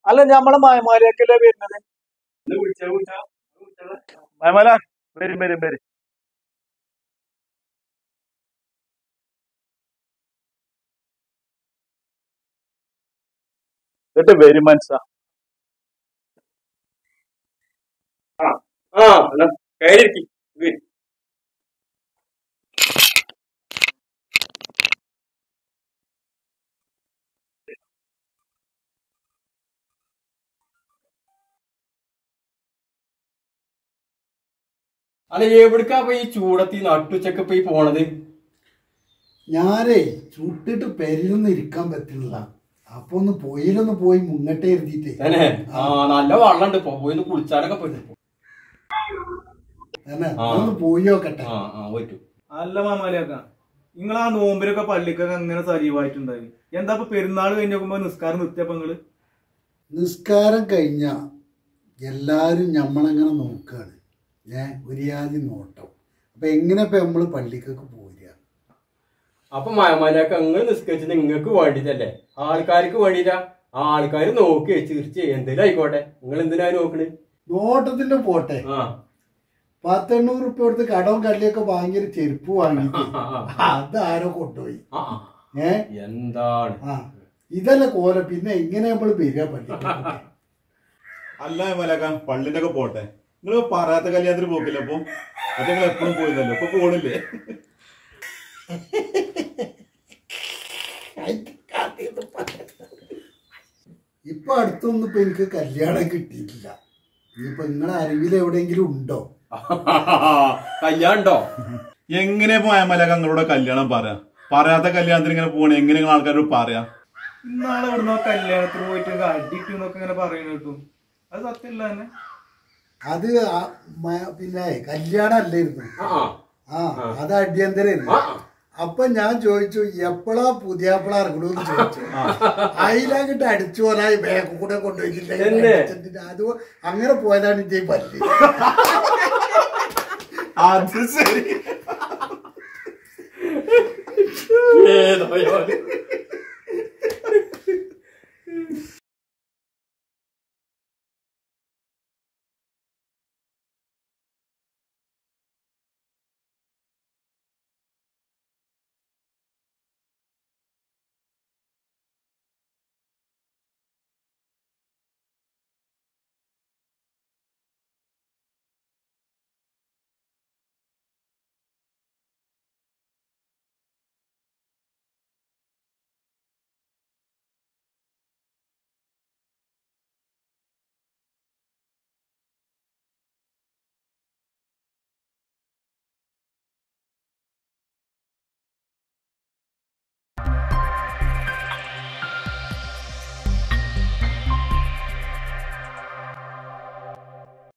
അല്ല ഞമ്മളെ മായമാലയൊക്കെയല്ലേ വരുന്നത്. മായമാല വരും വരും വരും. എന്നിട്ട് വരും മനസ്സാ. അല്ല എവിടക്കാ ഈ ചൂടത്തി നട്ടുച്ചക്ക് പോയി പോണത്? ഞാനേ ചുട്ടിട്ട് പെരിലൊന്നും ഇരിക്കാൻ പറ്റുന്നില്ല. അപ്പൊ ഒന്ന് പൊയിലൊന്ന് പോയി മുങ്ങട്ടെ എഴുതിട്ടേ. നല്ല വെള്ളമുണ്ട്, പോയി കുളിച്ചാലൊക്കെ പറ്റും. ഒന്ന് പോയി നോക്കട്ടെ. അല്ല മാമാലിയാക്ക, നിങ്ങൾ ആ നോമ്പിലൊക്കെ പള്ളിക്കൊക്കെ അങ്ങനെ സജീവായിട്ടുണ്ടായി. എന്താ ഇപ്പൊ പെരുന്നാൾ കഴിഞ്ഞ് നോക്കുമ്പോ നിസ്കാരം നിർത്തിയപ്പോ നിങ്ങള്? നിസ്കാരം കഴിഞ്ഞ എല്ലാരും ഞമ്മളങ്ങനെ നോക്കാണ്. ഒരു യാതി നോട്ടം. അപ്പൊ എങ്ങനെ ഇപ്പൊ നമ്മള് പള്ളിക്കൊക്കെ പോരുക? അപ്പൊ മയമാലൊക്കെ നിങ്ങൾ നിസ്കരിച്ചത് നിങ്ങൾക്ക് വേണ്ടിട്ടല്ലേ, ആൾക്കാർക്ക് വേണ്ടിയില്ല. ആൾക്കാർ നോക്കി തീർച്ചയായും എന്തെങ്കിലും ആയിക്കോട്ടെ, നിങ്ങൾ എന്തിനാ നോക്കണേ? നോട്ടത്തിന്റെ പോട്ടെ, 100-800 ഉറുപ്പ്യ കൊടുത്ത് കടവും കള്ളിയൊക്കെ വാങ്ങിയ ചെരുപ്പ് വാങ്ങിട്ട് അതാരോ കൊണ്ടുപോയി. എന്താണ് ഇതല്ല കോല. പിന്നെ എങ്ങനെ നമ്മൾ വരിക പള്ളി? അല്ല മലക്ക, പള്ളിന്റെ ഒക്കെ പോട്ടെ, നിങ്ങൾ പറയാത്ത കല്യാണത്തിന് പോക്കില്ല. അപ്പൊ അത് നിങ്ങൾ എപ്പോഴും പോയതല്ലോ, ഇപ്പൊ പോണില്ലേ? ഇപ്പൊ അടുത്തൊന്നും ഇപ്പൊ എനിക്ക് കല്യാണം കിട്ടിയിട്ടില്ല. ഇനിയിപ്പൊ നിങ്ങളെ അറിവിൽ എവിടെയെങ്കിലും ഉണ്ടോ കല്യാണം ഉണ്ടോ? എങ്ങനെ പോയ മലക്ക നിങ്ങളുടെ കല്യാണം പറയാത്ത കല്യാണത്തിന് ഇങ്ങനെ പോണേ? എങ്ങനെ നിങ്ങൾ ആൾക്കാരോട് പറയാ? ഇന്നാളെ ഇവിടുന്ന് കല്യാണത്തിന് പോയിട്ട് അടിക്കുന്നൊക്കെ ഇങ്ങനെ പറയുന്ന കേട്ടു. അത് സത്യമില്ല തന്നെ. അത് പിന്നെ കല്യാണം അല്ലായിരുന്നു. അത് അടിയന്തരായിരുന്നു. അപ്പൊ ഞാൻ ചോദിച്ചു എപ്പോഴാ പുതിയാപ്പിള ഇറങ്ങണമെന്ന് ചോദിച്ചു. അതിലാക്കിട്ട് അടിച്ചു പോലായി ബാഗ് കൂടെ കൊണ്ടുപോയിട്ടില്ല. അത് അങ്ങനെ പോയതാണ് ഇന്റെ പല്ല്. അത് ശരി.